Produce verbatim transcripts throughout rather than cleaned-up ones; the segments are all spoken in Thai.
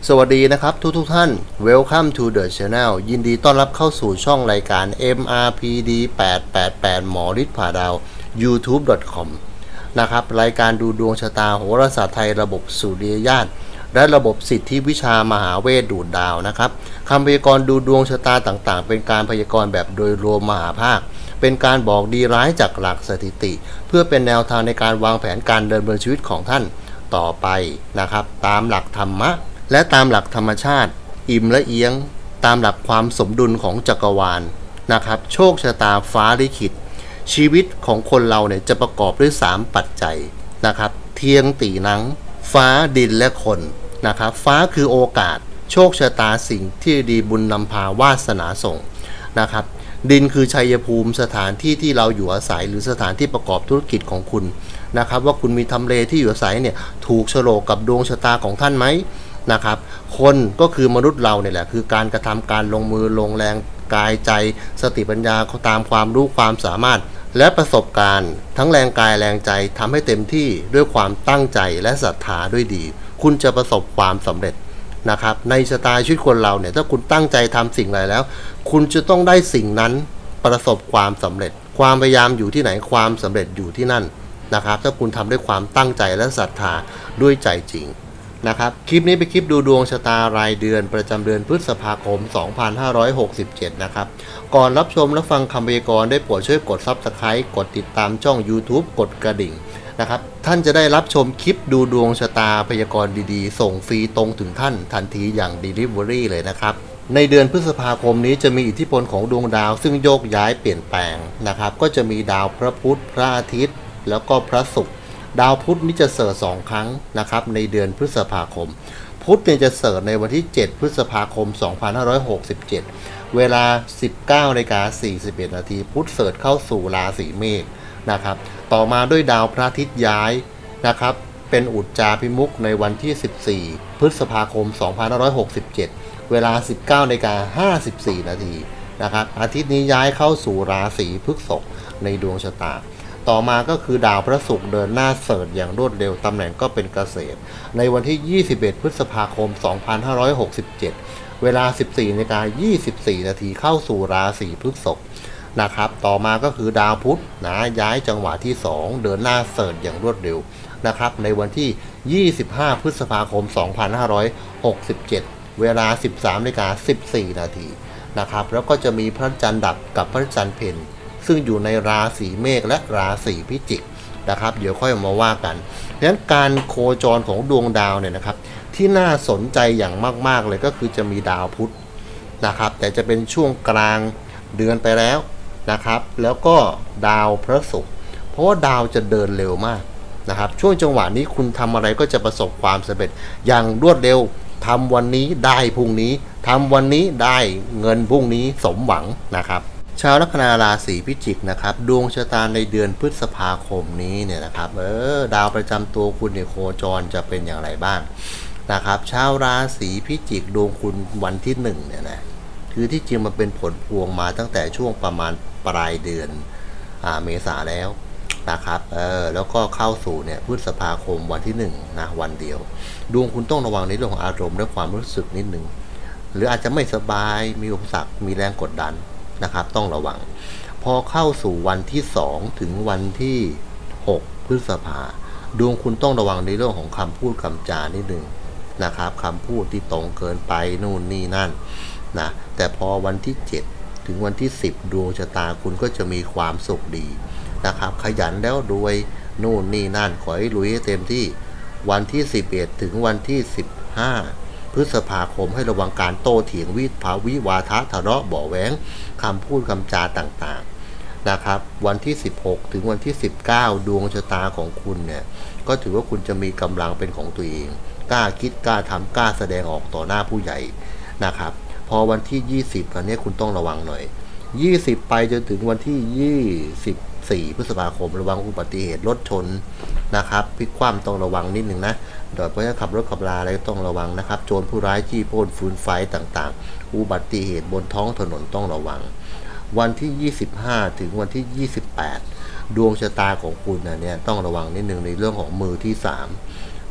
สวัสดีนะครับทุกทุกท่าน Welcome to the channel ยินดีต้อนรับเข้าสู่ช่องรายการ เอ็ม อาร์ พี ดี แปด แปด แปด หมอฤทธิ์ผ่าดาว ยูทูบ ดอท คอม นะครับรายการดูดวงชะตาโหราศาสตร์ไทยระบบสุริยญาณและระบบสิทธิวิชามหาเวทดูดดาวนะครับคำพยากรณ์ดูดวงชะตาต่างๆเป็นการพยากรณ์แบบโดยรวมมหาภาคเป็นการบอกดีร้ายจากหลักสถิติเพื่อเป็นแนวทางในการวางแผนการเดินบนชีวิตของท่านต่อไปนะครับตามหลักธรรมะและตามหลักธรรมชาติอิ่มและเอียงตามหลักความสมดุลของจักรวาลนะครับโชคชะตาฟ้าลิขิตชีวิตของคนเราเนี่ยจะประกอบด้วยสามปัจจัยนะครับเทียงตีหนังฟ้าดินและคนนะครับฟ้าคือโอกาสโชคชะตาสิ่งที่ดีบุญนำพาวาสนาส่งนะครับดินคือชัยภูมิสถานที่ที่เราอยู่อาศัยหรือสถานที่ประกอบธุรกิจของคุณนะครับว่าคุณมีทำเลที่อยู่อาศัยเนี่ยถูกโฉลกกับดวงชะตาของท่านไหมนะครับคนก็คือมนุษย์เราเนี่ยแหละคือการกระทำการลงมือลงแรงกายใจสติปัญญาตามความรู้ความสามารถและประสบการณ์ทั้งแรงกายแรงใจทำให้เต็มที่ด้วยความตั้งใจและศรัทธาด้วยดีคุณจะประสบความสำเร็จนะครับในชะตาชีวิตคนเราเนี่ยถ้าคุณตั้งใจทำสิ่งใดแล้วคุณจะต้องได้สิ่งนั้นประสบความสำเร็จความพยายามอยู่ที่ไหนความสำเร็จอยู่ที่นั่นนะครับถ้าคุณทำด้วยความตั้งใจและศรัทธาด้วยใจจริงนะครับคลิปนี้เป็นคลิปดูดวงชะตารายเดือนประจำเดือนพฤษภาคมสองพันห้าร้อยหกสิบเจ็ดนะครับก่อนรับชมและฟังคำพยากรณ์ได้โปรดช่วยกด ซับสไครบ์ กดติดตามช่อง ยูทูบ กดกระดิ่งนะครับท่านจะได้รับชมคลิปดูดวงชะตาพยากรณ์ดีๆส่งฟรีตรงถึงท่านทันทีอย่าง Delivery เลยนะครับในเดือนพฤษภาคมนี้จะมีอิทธิพลของดวงดาวซึ่งโยกย้ายเปลี่ยนแปลงนะครับก็จะมีดาวพระพุธพระอาทิตย์แล้วก็พระศุกร์ดาวพุธนี้จะเสิร์ชสองครั้งนะครับในเดือนพฤษภาคมพุธเนี่ยจะเสิร์ชในวันที่เจ็ดพฤษภาคมสองพันห้าร้อยหกสิบเจ็ดเวลา สิบเก้านาฬิกาสี่สิบเอ็ด นาทีพุธเสิร์ชเข้าสู่ราศีเมษนะครับต่อมาด้วยดาวพระอาทิตย์ย้ายนะครับเป็นอุจจาพิมุขในวันที่สิบสี่พฤษภาคมสองพันห้าร้อยหกสิบเจ็ดเวลา สิบเก้านาฬิกาห้าสิบสี่ นาทีนะครับอาทิตย์นี้ย้ายเข้าสู่ราศีพฤษภในดวงชะตาต่อมาก็คือดาวพระศุกร์เดินหน้าเสริฐอย่างรวดเร็วตำแหน่งก็เป็นเกษตรในวันที่ยี่สิบเอ็ดพฤษภาคมสองพันห้าร้อยหกสิบเจ็ดเวลา สิบสี่นาฬิกายี่สิบสี่ นาทีเข้าสู่ราศีพฤษภนะครับต่อมาก็คือดาวพุธนะย้ายจังหวะที่สองเดินหน้าเสริฐอย่างรวดเร็วนะครับในวันที่ยี่สิบห้าพฤษภาคมสองพันห้าร้อยหกสิบเจ็ดเวลา สิบสามนาฬิกาสิบสี่ นาทีนะครับแล้วก็จะมีพระจันทร์ดับกับพระจันทร์เพ็ญซึ่งอยู่ในราศีเมษและราศีพิจิกนะครับเดี๋ยวค่อยมาว่ากันดังนั้นการโคจรของดวงดาวเนี่ยนะครับที่น่าสนใจอย่างมากๆเลยก็คือจะมีดาวพุธนะครับแต่จะเป็นช่วงกลางเดือนไปแล้วนะครับแล้วก็ดาวพระศุกร์เพราะว่าดาวจะเดินเร็วมากนะครับช่วงจังหวะนี้คุณทำอะไรก็จะประสบความสำเร็จอย่างรวดเร็วทำวันนี้ได้พรุ่งนี้ทำวันนี้ได้เงินพรุ่งนี้สมหวังนะครับชาวลัคนาราศีพิจิกนะครับดวงชะตาในเดือนพฤษภาคมนี้เนี่ยนะครับเออดาวประจำตัวคุณเนี่ยโคจรจะเป็นอย่างไรบ้างนะครับชาวราศีพิจิกดวงคุณวันที่หนึ่งเนี่ยนะคือที่จริงมันเป็นผลพวงมาตั้งแต่ช่วงประมาณปลายเดือนอ่าเมษาแล้วนะครับเออแล้วก็เข้าสู่เนี่ยพฤษภาคมวันที่หนึ่งนะวันเดียวดวงคุณต้องระวังในเรื่องของอารมณ์และความรู้สึกนิดนึงหรืออาจจะไม่สบายมีอุปสรรคมีแรงกดดันนะครับต้องระวังพอเข้าสู่วันที่สองถึงวันที่หกพฤษภาดวงคุณต้องระวังในเรื่องของคำพูดคำจานิดนึงนะครับคำพูดที่ตรงเกินไปนู่นนี่นั่นนะแต่พอวันที่เจ็ดถึงวันที่สิบดวงชะตาคุณก็จะมีความสุขดีนะครับขยันแล้วรวยนู่นนี่นั่นขอให้ลุยให้เต็มที่วันที่สิบเอ็ดถึงวันที่สิบห้าพฤษภาคมให้ระวังการโต้เถียงวิภาวิวาทะทะเลาะเบาะแว้งคำพูดคำจาต่างๆนะครับวันที่สิบหกถึงวันที่สิบเก้าดวงชะตาของคุณเนี่ยก็ถือว่าคุณจะมีกำลังเป็นของตัวเองกล้าคิดกล้าทำกล้าแสดงออกต่อหน้าผู้ใหญ่นะครับพอวันที่ยี่สิบตอนนี้คุณต้องระวังหน่อยยี่สิบไปจนถึงวันที่ยี่สิบสี่พฤษภาคมระวังอุบัติเหตุรถชนนะครับพลิกคว่ำต้องระวังนิดหนึ่งนะโดยเฉพาะขับรถขับราอะไรต้องระวังนะครับโจรผู้ร้ายจี้ปล้นฟืนไฟต่างๆอุบัติเหตุบนท้องถนนต้องระวังวันที่ยี่สิบห้าถึงวันที่ยี่สิบแปดดวงชะตาของคุณนะเนี่ยต้องระวังนิดหนึ่งในเรื่องของมือที่สาม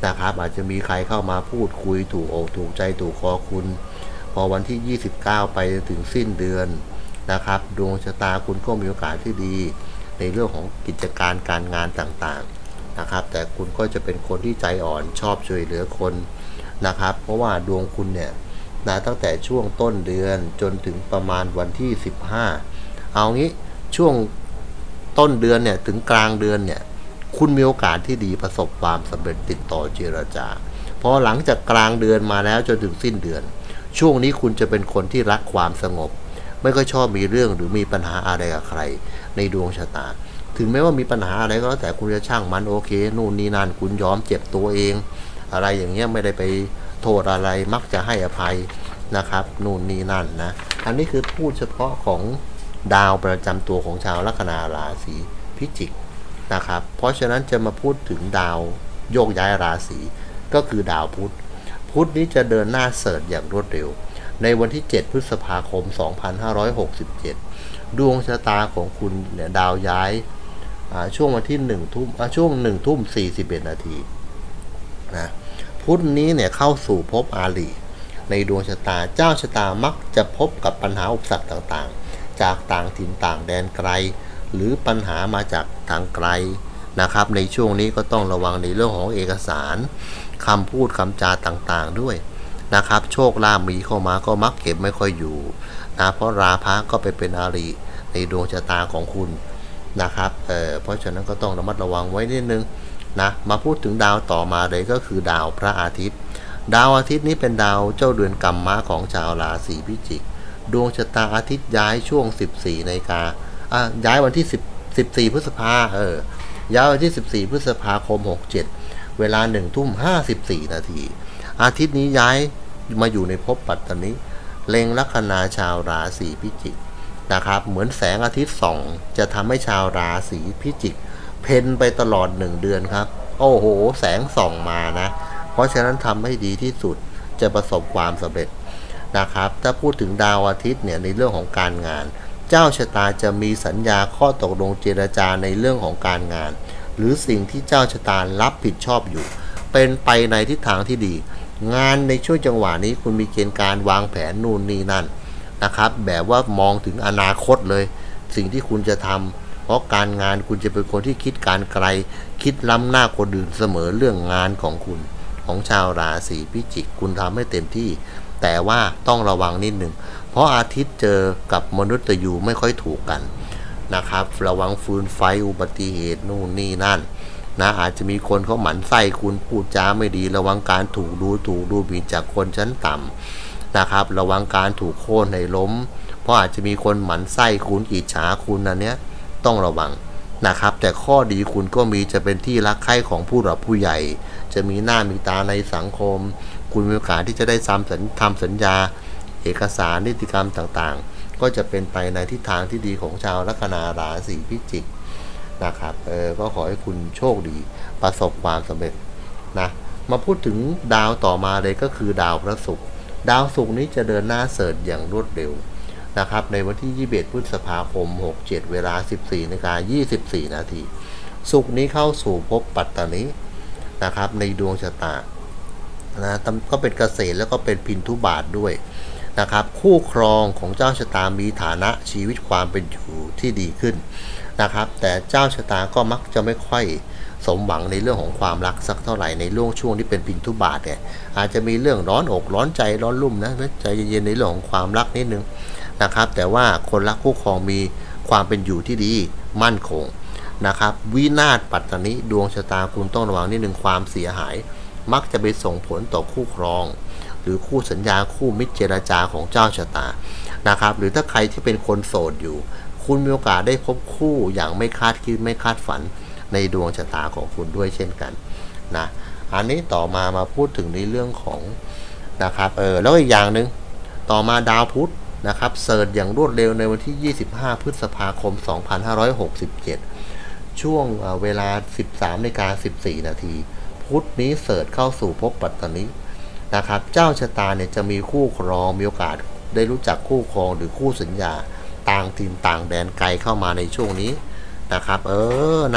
นะครับอาจจะมีใครเข้ามาพูดคุยถูกอกถูกใจถูกคอคุณพอวันที่ยี่สิบเก้าไปถึงสิ้นเดือนนะครับดวงชะตาคุณก็มีโอกาสที่ดีในเรื่องของกิจการการงานต่างๆนะครับแต่คุณก็จะเป็นคนที่ใจอ่อนชอบช่วยเหลือคนนะครับเพราะว่าดวงคุณเนี่ยนะตั้งแต่ช่วงต้นเดือนจนถึงประมาณวันที่สิบห้าเอางี้ช่วงต้นเดือนเนี่ยถึงกลางเดือนเนี่ยคุณมีโอกาสที่ดีประสบความสำเร็จติดต่อเจรจาพอหลังจากกลางเดือนมาแล้วจนถึงสิ้นเดือนช่วงนี้คุณจะเป็นคนที่รักความสงบไม่ค่อยชอบมีเรื่องหรือมีปัญหาอะไรกับใครในดวงชะตาถึงแม้ว่ามีปัญหาอะไรก็แล้วแต่คุณจะช่างมันโอเคนู่นนี่นั่นคุณยอมเจ็บตัวเองอะไรอย่างเงี้ยไม่ได้ไปโทษอะไรมักจะให้อภัยนะครับนู่นนี่นั่นนะอันนี้คือพูดเฉพาะของดาวประจำตัวของชาวลัคนาราศีพิจิกนะครับเพราะฉะนั้นจะมาพูดถึงดาวโยกย้ายราศีก็คือดาวพุธพุธนี้จะเดินหน้าเสริฐอย่างรวดเร็วในวันที่เจ็ดพฤษภาคมสองพันห้าร้อยหกสิบเจ็ดดวงชะตาของคุณเนี่ยดาวย้ายช่วงวันที่หนึ่งทุ่มช่วงหนึ่งทุ่มสี่สิบเอ็ดนาทีนะพุธนี้เนี่ยเข้าสู่ภพอาลีในดวงชะตาเจ้าชะตามักจะพบกับปัญหาอุปสรรคต่างๆจากต่างถิ่นต่างแดนไกลหรือปัญหามาจากทางไกลนะครับในช่วงนี้ก็ต้องระวังในเรื่องของเอกสารคำพูดคำจาต่างๆด้วยนะครับโชคลาภมีเข้ามาก็มักเก็บไม่ค่อยอยู่นะเพราะราพะก็ไปเป็นอาริในดวงชะตาของคุณนะครับเอ่อเพราะฉะนั้นก็ต้องระมัดระวังไว้นิดนึงนะมาพูดถึงดาวต่อมาเลยก็คือดาวพระอาทิตย์ดาวอาทิตย์นี้เป็นดาวเจ้าเดือนกัมมะของชาวราศีพิจิกดวงชะตาอาทิตย์ย้ายช่วงสิบสี่นาฬิกาอ่ะย้ายวันที่10 14พฤษภาเออย้ายวันที่สิบสี่พฤษภาคมหกสิบเจ็ดเวลาหนึ่งทุ่มห้าสิบสี่นาทีอาทิตย์นี้ย้ายมาอยู่ในภพปัตตนิเล็งลัคนาชาวราศีพิจิกนะครับเหมือนแสงอาทิตย์ส่องจะทำให้ชาวราศีพิจิกเพ็ญไปตลอดหนึ่งเดือนครับโอ้โหแสงส่องมานะเพราะฉะนั้นทำให้ดีที่สุดจะประสบความสำเร็จนะครับถ้าพูดถึงดาวอาทิตย์เนี่ยในเรื่องของการงานเจ้าชะตาจะมีสัญญาข้อตกลงเจรจาในเรื่องของการงานหรือสิ่งที่เจ้าชะตารับผิดชอบอยู่เป็นไปในทิศทางที่ดีงานในช่วงจังหวะนี้คุณมีเกณฑ์การวางแผนนู่นนี่นั่นนะครับแบบว่ามองถึงอนาคตเลยสิ่งที่คุณจะทำเพราะการงานคุณจะเป็นคนที่คิดการไกลคิดล้ำหน้าคนอื่นเสมอเรื่องงานของคุณของชาวราศีพิจิกคุณทำให้เต็มที่แต่ว่าต้องระวังนิดหนึ่งเพราะอาทิตย์เจอกับมนุษย์ยูไม่ค่อยถูกกันนะครับระวังฟืนไฟอุบัติเหตุนู่นนี่นั่นนะอาจจะมีคนเขาหมั่นไส้คุณพูดจาไม่ดีระวังการถูกดูถูกดูหมิ่นจากคนชั้นต่ำนะครับระวังการถูกโค่นให้ล้มเพราะอาจจะมีคนหมั่นไส้คุณอิจฉาคุณอันเนี้ยต้องระวังนะครับแต่ข้อดีคุณก็มีจะเป็นที่รักใคร่ของผู้หลักผู้ใหญ่จะมีหน้ามีตาในสังคมคุณมีโอกาสที่จะได้ทำสัญทำสัญญาเอกสารนิติกรรมต่างๆก็จะเป็นไปในทิศทางที่ดีของชาวลัคนาราศีพิจิกนะครับเออก็ขอให้คุณโชคดีประสบความสำเร็จนะมาพูดถึงดาวต่อมาเลยก็คือดาวพระศุกร์ดาวศุกร์นี้จะเดินหน้าเสริฐอย่างรวดเร็วนะครับในวันที่ยี่สิบเอ็ดพฤษภาคมหกสิบเจ็ดเวลา สิบสี่นาฬิกายี่สิบสี่นาทีศุกร์นี้เข้าสู่ภพปัตตนินะครับในดวงชะตานะก็เป็นเกษตรแล้วก็เป็นพินทุบาทด้วยนะครับคู่ครองของเจ้าชะตามีฐานะชีวิตความเป็นอยู่ที่ดีขึ้นนะครับแต่เจ้าชะตาก็มักจะไม่ค่อยสมหวังในเรื่องของความรักสักเท่าไหร่ในเรื่องช่วงที่เป็นพินทุบาทเนี่ยอาจจะมีเรื่องร้อนอกร้อนใจร้อนรุ่มนะใจเย็นๆในเรื่องของความรักนิดนึงนะครับแต่ว่าคนรักคู่ครองมีความเป็นอยู่ที่ดีมั่นคงนะครับวินาศปัตตนิดวงชะตาคุณต้องระวังนิดนึงความเสียหายมักจะไปส่งผลต่อคู่ครองหรือคู่สัญญาคู่มิตรเจรจาของเจ้าชะตานะครับหรือถ้าใครที่เป็นคนโสดอยู่คุณมีโอกาสได้พบคู่อย่างไม่คาดคิดไม่คาดฝันในดวงชะตาของคุณด้วยเช่นกันนะอันนี้ต่อมามาพูดถึงในเรื่องของนะครับเออแล้วอีกอย่างหนึ่งต่อมาดาวพุธนะครับเสริฐอย่างรวดเร็วในวันที่ยี่สิบห้าพฤษภาคมสองพันห้าร้อยหกสิบเจ็ดช่วงเวลา สิบสามนาฬิกาสิบสี่นาทีพุธนี้เสริฐเข้าสู่ภพปัตตนินะครับเจ้าชะตาเนี่ยจะมีคู่ครองมีโอกาสได้รู้จักคู่ครองหรือคู่สัญญาต่างถิ่นต่างแดนไกลเข้ามาในช่วงนี้นะครับเออนะ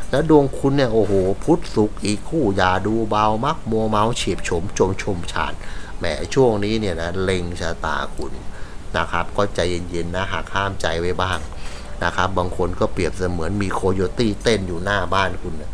แล้วดวงคุณเนี่ยโอ้โหพุธศุกร์อีกคู่อย่าดูเบามักมัวเมาเฉียบโฉมจมชมชานแหมช่วงนี้เนี่ยนะเล็งชะตาคุณนะครับก็ใจเย็นๆนะหากห้ามใจไว้บ้างนะครับบางคนก็เปรียบเสมือนมีโคโยตี้เต้นอยู่หน้าบ้านคุณนะ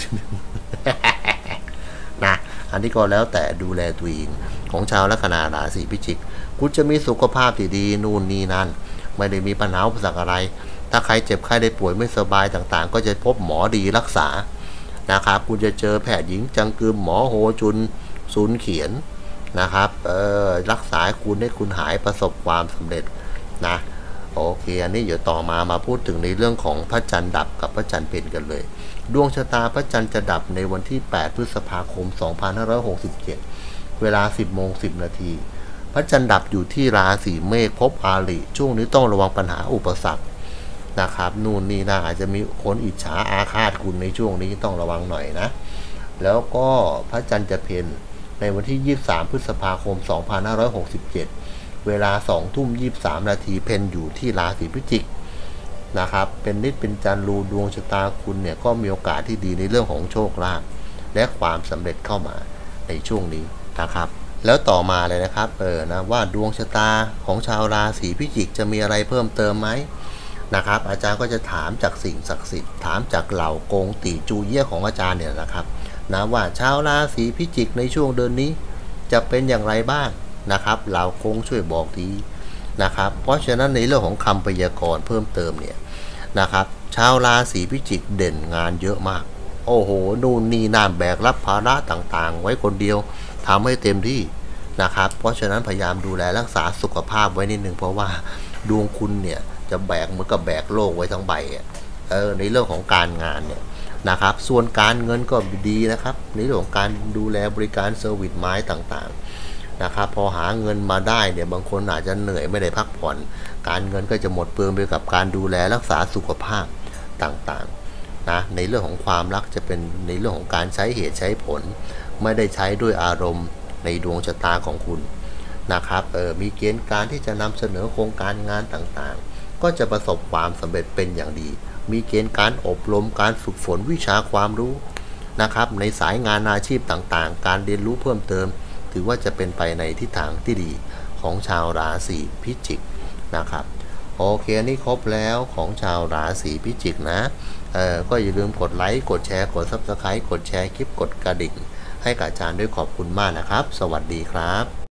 นะอันนี้ก็แล้วแต่ดูแลตัวเองของชาวลัคนาราศีพิจิกคุณจะมีสุขภาพที่ดีนู่นนี่นั่นไม่ได้มีปัญหาอุปสรรคอะไรถ้าใครเจ็บไข้ได้ป่วยไม่สบายต่างๆก็จะพบหมอดีรักษานะครับคุณจะเจอแพทย์หญิงจังกึมหมอโฮจุนศูนย์เขียนนะครับเออรักษาคุณให้คุณหายประสบความสำเร็จนะโอเคอันนี้เดี๋ยวต่อมามาพูดถึงในเรื่องของพระจันทร์ดับกับพระจันทร์เพ็ญกันเลยดวงชะตาพระจันทร์จะดับในวันที่แปดพฤษภาคมสองพันห้าร้อยหกสิบเจ็ดเวลา สิบโมงสิบนาทีพระจันทร์ดับอยู่ที่ราศีเมษภพอาริช่วงนี้ต้องระวังปัญหาอุปสรรคนะครับนู่นนี่นะอาจจะมีคนอิจฉาอาฆาตคุณในช่วงนี้ต้องระวังหน่อยนะแล้วก็พระจันทร์จะเพ็ญในวันที่ยี่สิบสามพฤษภาคมสองพันห้าร้อยหกสิบเจ็ดเวลาสองทุ่มยี่สิบสามนาทีเพ็ญอยู่ที่ราศีพิจิกนะครับเป็นนิดเป็นจันทร์รูดวงชะตาคุณเนี่ยก็มีโอกาสที่ดีในเรื่องของโชคลาภและความสำเร็จเข้ามาในช่วงนี้นะครับแล้วต่อมาเลยนะครับเออนะว่าดวงชะตาของชาวราศีพิจิกจะมีอะไรเพิ่มเติมไหมนะครับอาจารย์ก็จะถามจากสิ่งศักดิ์สิทธิ์ถามจากเหล่ากงตีจูเยี่ยของอาจารย์เนี่ยนะครับนะว่าชาวราศีพิจิกในช่วงเดือนนี้จะเป็นอย่างไรบ้างนะครับเหล่ากงช่วยบอกทีนะครับเพราะฉะนั้นในเรื่องของคำพยากรณ์เพิ่มเติมเนี่ยนะครับชาวราศีพิจิกเด่นงานเยอะมากโอ้โหนู่นนี่นั่นแบกรับภาระต่างๆไว้คนเดียวทำให้เต็มที่นะครับเพราะฉะนั้นพยายามดูแลรักษาสุขภาพไว้นิดนึงเพราะว่าดวงคุณเนี่ยจะแบกเหมือนกับแบกโลกไว้ทั้งใบเออในเรื่องของการงานเนี่ยนะครับส่วนการเงินก็ดีนะครับในเรื่องของการดูแลบริการเซอร์วิสไม้ต่างๆนะครับพอหาเงินมาได้เนี่ยบางคนอาจจะเหนื่อยไม่ได้พักผ่อนการเงินก็จะหมดเปลืองไปกับการดูแลรักษาสุขภาพต่างๆนะในเรื่องของความรักจะเป็นในเรื่องของการใช้เหตุใช้ผลไม่ได้ใช้ด้วยอารมณ์ในดวงชะตาของคุณนะครับเออมีเกณฑ์การที่จะนำเสนอโครงการงานต่างๆก็จะประสบความสำเร็จเป็นอย่างดีมีเกณฑ์การอบรมการฝึกฝนวิชาความรู้นะครับในสายงานอาชีพต่างๆการเรียนรู้เพิ่มเติมถือว่าจะเป็นไปในทิศทางที่ดีของชาวราศีพิจิกนะครับโอเคนี่ครบแล้วของชาวราศีพิจิกนะเออก็อย่าลืมกดไลค์กดแชร์กด ซับสไครบ์ กดแชร์คลิปกดกระดิ่งให้กับอาจารย์ด้วยขอบคุณมากนะครับสวัสดีครับ